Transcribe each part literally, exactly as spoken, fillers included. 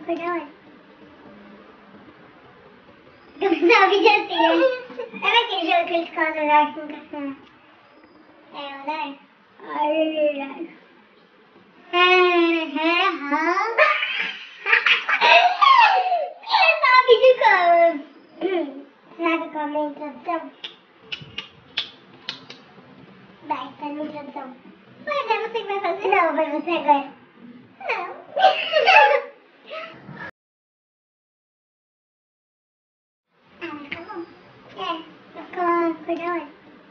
Acordou? Começar o vídeo assim, né? Sabe aquele jogo que eles colocam lá com café? É, andar? Ai, ai, é só vídeo como? Nada como a introdução? Vai, tá na introdução. Mas é você que vai fazer? Não, vai você agora. Não. Ah, mas tá bom. É, vai ficar acordado.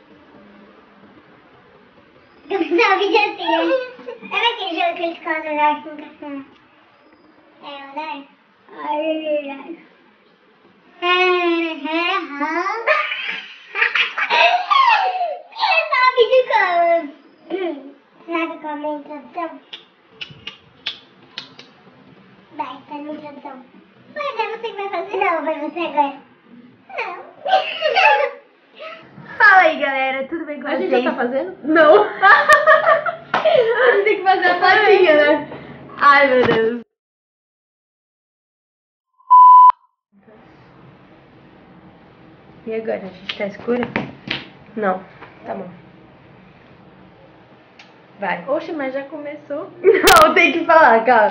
Começar o vídeo assim, né? Sabe aquele jogo que eles colocam lá com café? É, andar? Ai, ai, é só vídeo como? Nada como a introdução? Vai, tá na introdução. Mas é você que vai fazer? Não, vai você agora. Não. Fala aí, galera, tudo bem com A vocês? gente já tá fazendo? Não. A gente tem que fazer a patinha, né? Ai, meu Deus. E agora, a gente tá escura? Não, tá bom. Vai. Oxe, mas já começou. Não, tem que falar, calma.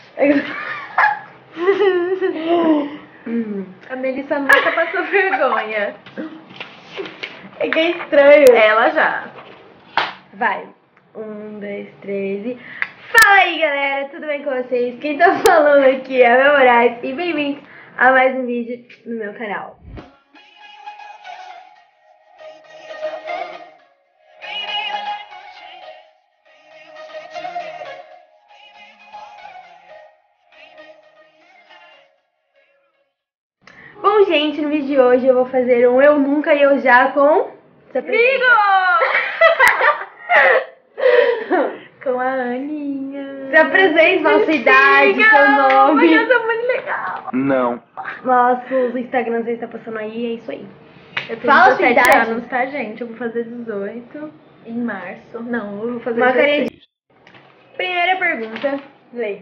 Hum. A Melissa nunca passou vergonha. É que é estranho. Ela já. Vai. Um, dois, três e... Fala aí, galera, tudo bem com vocês? Quem tá falando aqui é a Mel Moraes e bem-vindos a mais um vídeo no meu canal. Bom, gente, no vídeo de hoje eu vou fazer um Eu Nunca e Eu Já com... Amigo! Com a Aninha. Se apresente, qual a sua idade, seu nome. Eu sou muito legal. Não. Nossos Instagrams aí tá passando aí, é isso aí. Eu tenho Fala a sua dezessete idade. anos, tá, gente? Eu vou fazer dezoito em março. Não, eu vou fazer Uma carinha dezesseis. de... Primeira pergunta. Lê.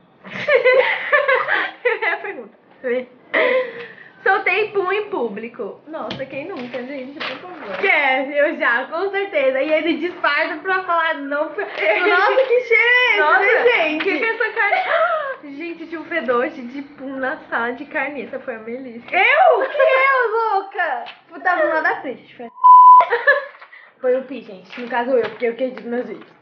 Primeira pergunta. Lê. Soltei pum em público. Nossa, quem nunca, gente? Por favor. Quer, eu já, com certeza. E ele disfarça pra falar não. Nossa, que cheiro é esse, Nossa, né, gente? que que é essa carne? Gente, tinha um fedor de pum na sala de carne. Essa foi a Melissa. Eu? Que eu, louca? Eu tava lá da frente. Deixa eu... Foi o Pi, gente. No caso eu, porque eu que edito meus vídeos.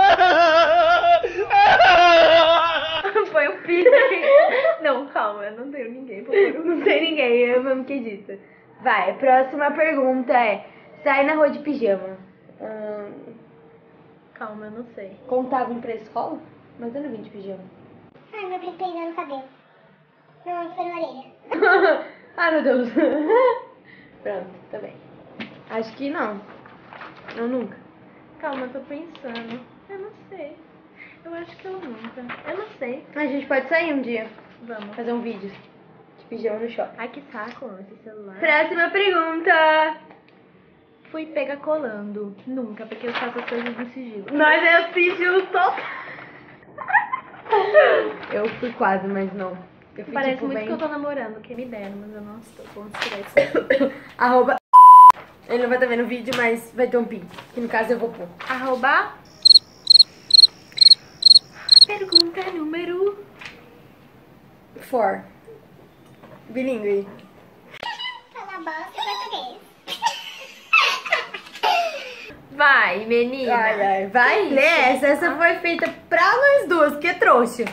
Foi o Pi. Não, calma, eu não tenho ninguém. Por favor. Não tem ninguém, eu mesmo que edito. Vai, próxima pergunta é: sai na rua de pijama. Hum, Calma, eu não sei. contava ir pra escola? Mas eu não vim de pijama. Ai, meu primo perdeu no cabelo. Não, foi na orelha. Ai, meu Deus. Pronto, tá bem. Acho que não. Eu nunca. Calma, eu tô pensando. Eu não sei. Eu acho que eu nunca. Eu não sei. A gente pode sair um dia, Vamos. fazer um vídeo de pijama no shopping. Ai, que saco esse celular. Próxima pergunta. Fui pega colando. Nunca, porque eu faço as coisas no sigilo. Nós é o sigilo total. Eu fui quase, mas não. Eu fui, Parece tipo, muito bem... que eu tô namorando, que me deram, mas eu não estou. Vamos tirar isso. Arroba... Ele não vai estar vendo o vídeo, mas vai ter um pin. Que no caso eu vou pôr. Arroba. Pergunta número. For. Bilingue. Fala bosta em português. Vai, menina. Ai, ai, vai. Lê essa. Essa foi feita pra nós duas, que é trouxa.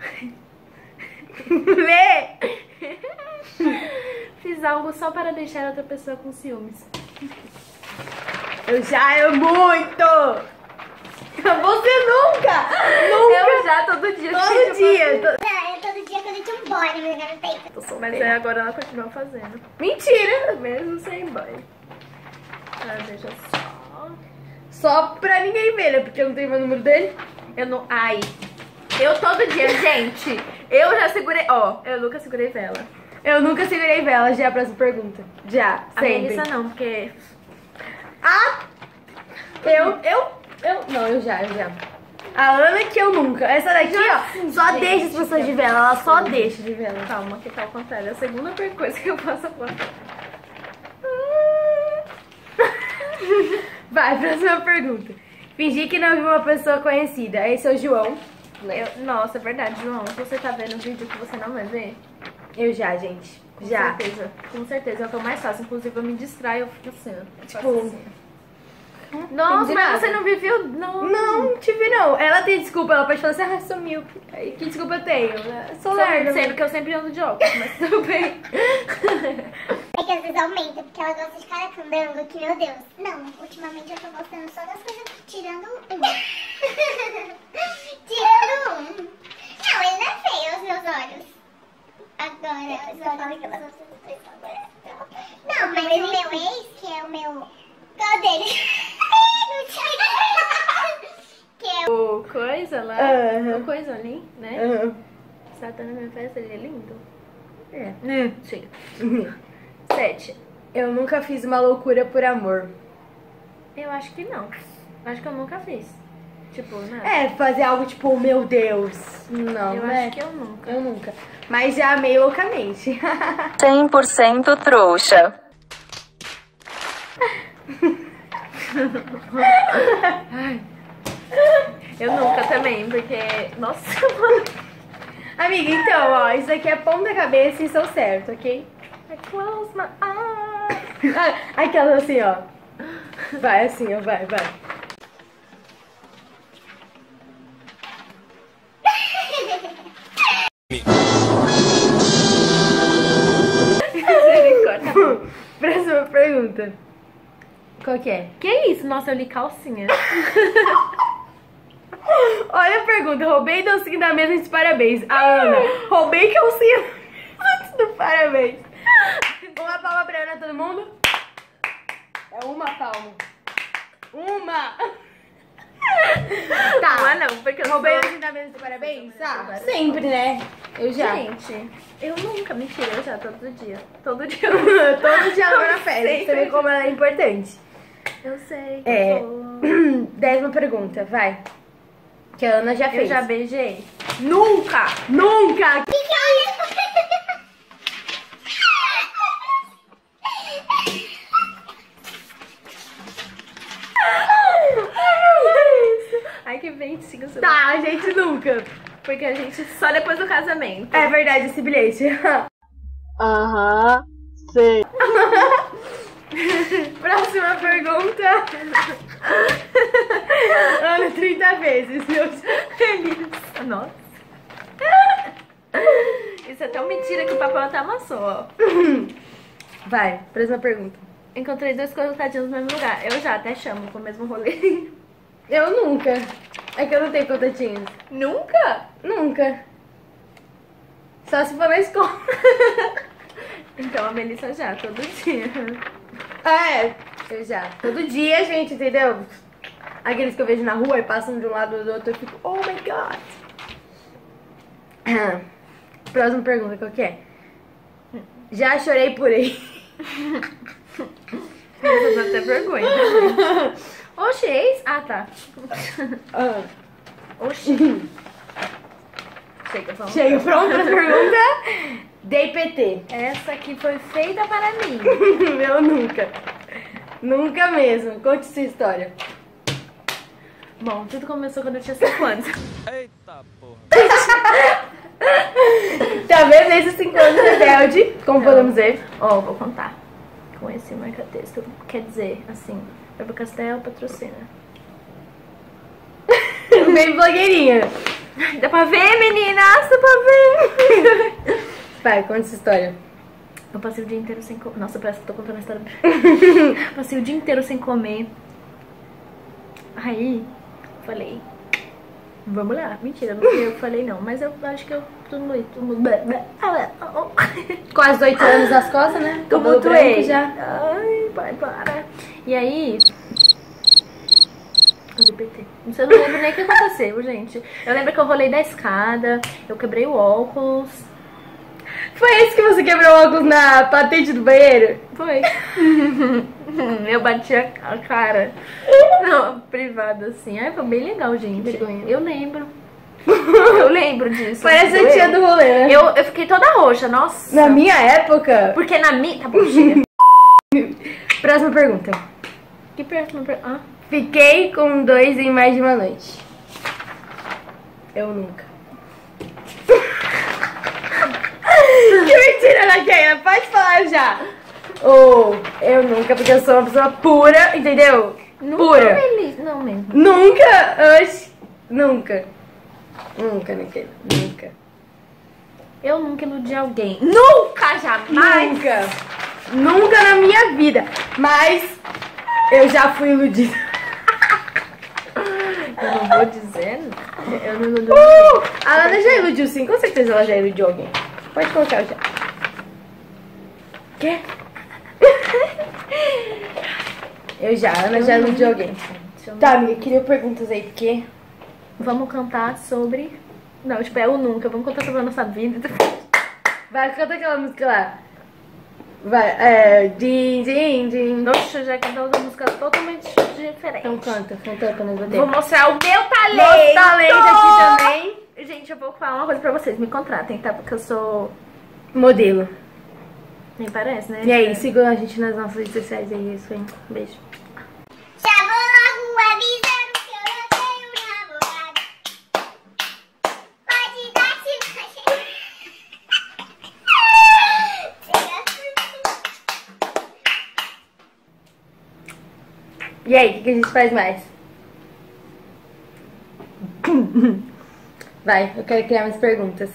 Lê. Fiz algo só para deixar outra pessoa com ciúmes. Eu já amo muito. Você nunca. Nunca. Eu já todo dia. Todo gente, dia. eu to- Não, eu todo dia quando eu tinha um boy na minha garota. Tô faço. Mas solteira. aí agora ela continua fazendo. Mentira. Mesmo sem banho. Ah, deixa só. Só pra ninguém ver, né? Porque eu não tenho mais o número dele. Eu não. Ai. Eu todo dia, gente. Eu já segurei. Ó, eu nunca segurei vela. Eu nunca segurei vela. Já é a próxima pergunta. Já, A sempre. Melissa não, porque. Ah! Eu, eu, eu... Não, eu já, eu já. A Ana que eu nunca. Essa daqui, ó, só gente, deixa as pessoas de vela. Ela só deixa de vela. Calma, que tá ao contrário. É a segunda coisa que eu faço agora. Vai, próxima pergunta. Fingir que não viu uma pessoa conhecida. Esse é o João. Eu, nossa, é verdade, João. Se você tá vendo um vídeo que você não vai ver, Eu já, gente. com Já. certeza. Com certeza. É o que eu mais faço. Inclusive, eu me distraio, eu fico assim, ó. Tipo, Faço assim. Nossa, entendi mas nada. você não viveu? Não. Não, tive não. Ela tem desculpa, ela pode falar assim, ah, sumiu. Aí, que desculpa eu tenho? Eu Sou lerda. Sempre que eu sempre ando de óculos, mas tudo bem. É que às vezes aumenta, porque ela gosta de ficar candando, que meu Deus. Não, ultimamente eu tô gostando só das coisas, tirando um. Tirando um. Não, ele não é feio aos meus olhos. Agora, eu só falo que elas não, mas o meu ex, que é o meu... Qual dele? Que é o... O coisa lá, Aham. o coisa ali, né? Aham. Você tá na minha festa, ele é lindo. É. Chega. Sete. Eu nunca fiz uma loucura por amor. Eu acho que não. Acho que eu nunca fiz. Tipo, né? É, fazer algo tipo, meu Deus. Não, eu né? acho que eu nunca. Eu nunca. Mas já amei loucamente. cem por cento trouxa. Eu nunca também, porque. Nossa, mano. Amiga, então, ó, isso aqui é ponta cabeça e estou certo, ok? I close my eyes. Ah, aquela assim, ó. Vai assim, ó, vai, vai. Misericórdia. Próxima pergunta. Qual que é? Que isso? Nossa, eu li calcinha. Olha a pergunta, roubei docinho da mesa de parabéns. A Ana, roubei calcinha antes do parabéns. Uma palma pra Ana, todo mundo? É uma palma. Uma! Tá. Não é não, porque eu Roubei sou... docinho da mesa de parabéns? Tá. Sempre, né? Eu já. Gente, eu nunca, mentira, eu já, todo dia. Todo dia. Todo dia ela vai na festa. Sempre. Você vê como ela é importante. Eu sei que É. eu sou... Décima pergunta, vai. Que a Ana já Eu fez. já beijei. Nunca! Nunca! Que que é isso? Ai, que vinte e cinco segundos. Tá, a gente nunca. Porque a gente só depois do casamento. É verdade esse bilhete. Aham, sei. Próxima pergunta. Ana, trinta vezes, meus filhos. Nossa. Isso é tão mentira que o papel até amassou, ó. Vai, próxima pergunta. Encontrei dois contatadinhos no mesmo lugar. Eu já até chamo com o mesmo rolê. Eu nunca. É que eu não tenho contatinhos. Nunca? Nunca. Só se for na escola. Então a Melissa já, todo dia. Ah, é, eu já. Todo dia, gente, entendeu? Aqueles que eu vejo na rua e passam de um lado do outro, eu fico, oh my god. Ah, próxima pergunta, qual que é? Já chorei por ele. Eu tô até vergonha. Oxi, ex? Ah, tá. Ah, Oxi. Chega, vamos. chega, pronto pra pergunta. Dei P T. Essa aqui foi feita para mim. Eu nunca. Nunca mesmo. Conte sua história. Bom, tudo começou quando eu tinha cinco anos. Eita porra. Tá vendo? Esses cinco anos rebelde, como podemos ver. Ó, vou contar. Com esse marca-texto. Quer dizer, assim, Faber Castell patrocina. Bem blogueirinha. Dá pra ver, meninas? Dá pra ver. Vai, conta essa história. Eu passei o dia inteiro sem comer. Nossa, parece que tô contando a história. Passei o dia inteiro sem comer. Aí, falei, vamos lá. Mentira, não fui eu que falei não. Mas eu acho que eu tumultuei. Quase oito anos nas costas, né? Cabelo Tumultuei. branco já. Ai, pai, para. E aí... Eu dei P T. Não sei, eu não lembro nem o que aconteceu, gente. Eu lembro que eu rolei da escada, eu quebrei o óculos. Foi esse que você quebrou o óculos na patente do banheiro? Foi. Eu bati a a cara. Não, privado assim. Ai, foi bem legal, gente. Vergonha. Eu lembro. Eu lembro disso. Parece a tia do rolê, né? Eu, eu fiquei toda roxa, nossa. Na minha época... Porque na minha... Tá bom, chega. Próxima pergunta. Que próxima pergunta? Ah. Fiquei com dois em mais de uma noite. Eu nunca. Que mentira, Naqueia. Pode falar já. Ou eu nunca, porque eu sou uma pessoa pura, entendeu? Nunca Pura. feliz. Não mesmo. Nunca, oxe, nunca. Nunca, Naqueia. Nunca. Eu nunca iludi alguém. Nunca, jamais. Nunca. Nunca na minha vida. Mas eu já fui iludida. Eu não vou dizer nada. Eu não iludi Uh! A Lana já iludiu sim, com certeza ela já iludiu alguém. Pode colocar já. Quê? Eu já, a Ana já iludiu alguém. Tá, amiga, queria perguntas aí, porque... Vamos cantar sobre... Não, tipo, é o nunca. Vamos contar sobre a nossa vida. Vai, canta aquela música lá. Vai, é... Din, din, din. Nossa, já cantou outra música totalmente diferente. Então canta, canta pra nós bater. Vou mostrar o meu talento. Nosso talento aqui também. Gente, eu vou falar uma coisa pra vocês. Me contratem, tá? Porque eu sou... Modelo. Nem parece, né? E aí, sigam a gente nas nossas redes sociais, é isso aí. Beijo. Já vou logo avisando que eu não tenho namorado. Pode dar se E aí, o que, que a gente faz mais? Vai, eu quero criar mais perguntas.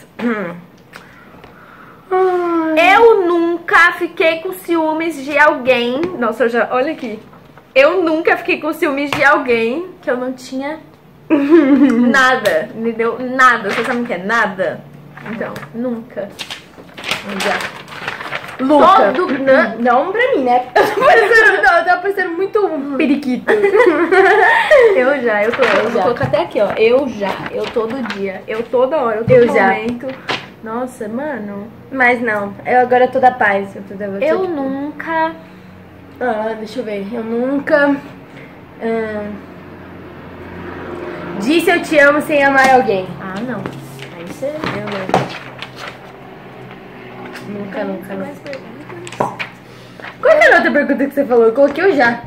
Eu nunca fiquei com ciúmes de alguém. Nossa, eu já... Olha aqui. Eu nunca fiquei com ciúmes de alguém que eu não tinha nada. Entendeu? Nada. Você sabe o que é nada? Então, nunca. Já. Luca. Todo... Não. Não pra mim, né? Eu tô parecendo, não, eu tô parecendo muito um periquito. Eu já, eu tô. Eu já. vou colocar até aqui, ó. Eu já. Eu todo dia. Eu toda hora. Eu todo Eu já. momento. Nossa, mano. Mas não, eu agora tô da paz. Eu, tô da, Eu tô... nunca. Ah, deixa eu ver. Eu nunca... ah, disse eu te amo sem amar alguém. Ah, não. Aí você. Eu não. Nunca, nunca, Mais nunca. perguntas? Qual que é a outra pergunta que você falou? Eu coloquei eu já.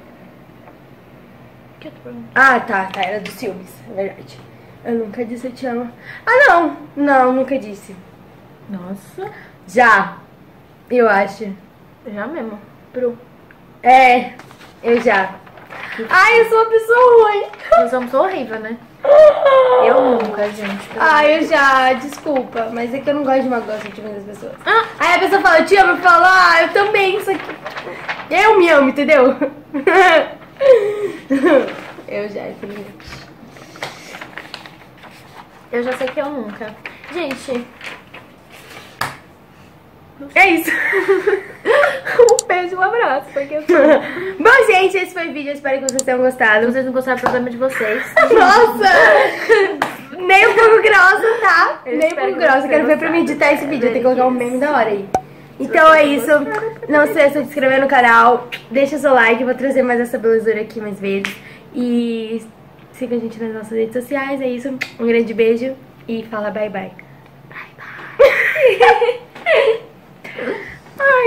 Que outra pergunta? Ah, tá, tá. Era dos ciúmes, é verdade. Eu nunca disse eu te amo. Ah, não. Não, nunca disse. Nossa. Já. Eu acho. Já mesmo. Pro. É, eu já. Ai, eu sou uma pessoa ruim. Nós somos horrível, né? Eu nunca, gente. Ai, eu já, desculpa. Mas é que eu não gosto de magoar os sentimentos das pessoas. Ah. Aí a pessoa fala, eu te amo, eu falo, ah, eu também, isso aqui. Eu me amo, entendeu? Eu já, infelizmente. Eu já sei que eu nunca. Gente. É isso. Um beijo e um abraço. Porque eu tô... Bom, gente, esse foi o vídeo. Eu espero que vocês tenham Se gostado. vocês não gostaram do programa de vocês. Nossa! Nem um pouco grossa, tá? Eu Nem um espero pouco que grossa. vocês Quero ver tenham pra mim editar esse gostado. vídeo. Eu tenho que colocar um Yes. meme da hora aí. Então é isso. Não se esqueça de se inscrever no canal. Deixa seu like. Eu vou trazer mais essa belezura aqui mais vezes. E siga a gente nas nossas redes sociais. É isso. Um grande beijo. E fala bye bye. Bye, bye.